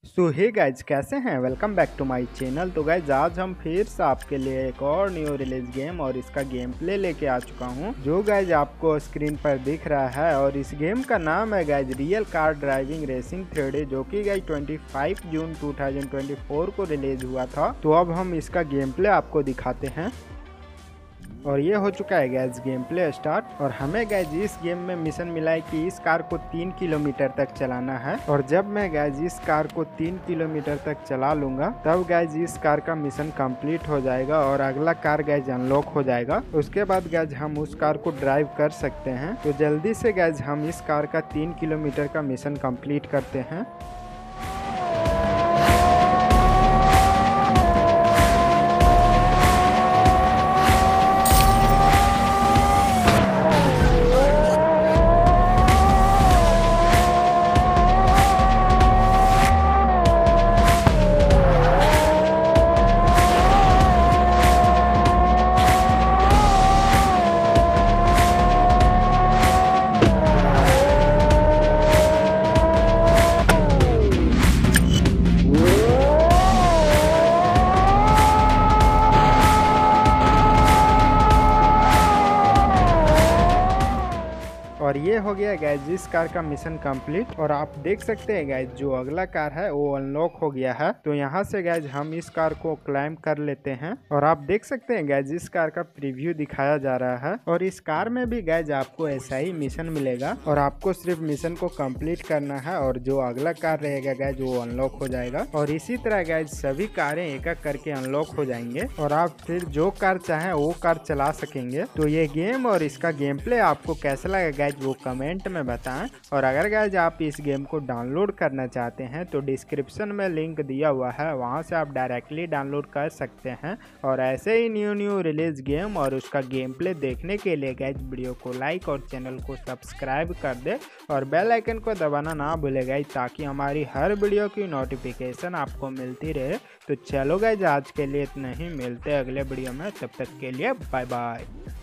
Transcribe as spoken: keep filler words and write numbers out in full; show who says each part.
Speaker 1: सो हे guys, कैसे हैं? Welcome back to my channel. तो गाइज आज हम फिर से आपके लिए एक और न्यू रिलीज गेम और इसका गेम प्ले लेके आ चुका हूं, जो गाइज आपको स्क्रीन पर दिख रहा है। और इस गेम का नाम है guys real car driving racing three D, जो कि गाइज पच्चीस जून दो हज़ार चौबीस को रिलीज हुआ था। तो अब हम इसका गेम प्ले आपको दिखाते हैं। और ये हो चुका है गैस गेम प्ले स्टार्ट। और हमें गैस इस गेम में मिशन मिला है कि इस कार को तीन किलोमीटर तक चलाना है। और जब मैं गैस इस कार को तीन किलोमीटर तक चला लूंगा तब गैस इस कार का मिशन कंप्लीट हो जाएगा और अगला कार गैस अनलॉक हो जाएगा। उसके बाद गैस हम उस कार को ड्राइव कर सकते हैं। तो जल्दी से गैस हम इस कार का तीन किलोमीटर का मिशन कंप्लीट करते हैं। और ये हो गया गैस जिस कार का मिशन कंप्लीट। और आप देख सकते हैं गैस जो अगला कार है वो अनलॉक हो गया है। तो यहाँ से गैस हम इस कार को क्लाइम कर लेते हैं। और आप देख सकते हैं गैस इस कार का प्रीव्यू दिखाया जा रहा है। और इस कार में भी गैस आपको ऐसा ही मिशन मिलेगा और आपको सिर्फ मिशन को कंप्लीट करना है और जो अगला कार रहेगा गैस वो अनलॉक हो जाएगा। और इसी तरह गैस सभी कारें एक एक करके अनलॉक हो जाएंगे और आप फिर जो कार चाहें वो कार चला सकेंगे। तो ये गेम और इसका गेम प्ले आपको कैसा लगा गैस वो कमेंट में बताएं। और अगर गाइज आप इस गेम को डाउनलोड करना चाहते हैं तो डिस्क्रिप्शन में लिंक दिया हुआ है, वहां से आप डायरेक्टली डाउनलोड कर सकते हैं। और ऐसे ही न्यू न्यू रिलीज गेम और उसका गेम प्ले देखने के लिए गाइज वीडियो को लाइक और चैनल को सब्सक्राइब कर दे और बेल आइकन को दबाना ना भूले गाइज, ताकि हमारी हर वीडियो की नोटिफिकेशन आपको मिलती रहे। तो चलो गाइज आज के लिए इतना ही, मिलते हैं अगले वीडियो में, तब तक के लिए बाय बाय।